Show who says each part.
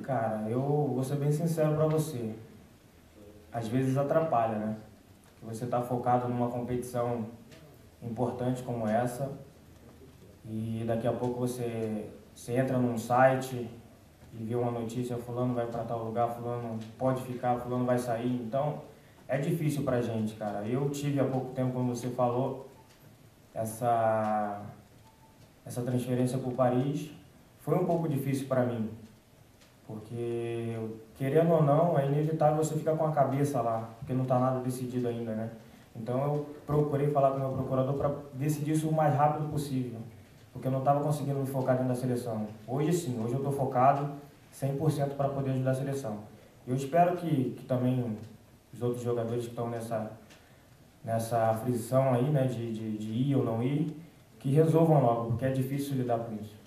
Speaker 1: cara, eu vou ser bem sincero pra você. Às vezes atrapalha, né? Que você tá focado numa competição importante como essa e daqui a pouco você entra num site e vê uma notícia, fulano vai pra tal lugar, fulano pode ficar, fulano vai sair. Então, é difícil pra gente, cara. Eu tive há pouco tempo, como você falou, essa transferência para o Paris. Foi um pouco difícil para mim, porque querendo ou não, é inevitável você ficar com a cabeça lá, porque não está nada decidido ainda, né? Então eu procurei falar com o meu procurador para decidir isso o mais rápido possível, porque eu não estava conseguindo me focar dentro da seleção. Hoje sim, hoje eu estou focado 100% para poder ajudar a seleção. Eu espero que também os outros jogadores que estão nessa aflição aí, né, de ir ou não ir, que resolvam logo, porque é difícil lidar com isso.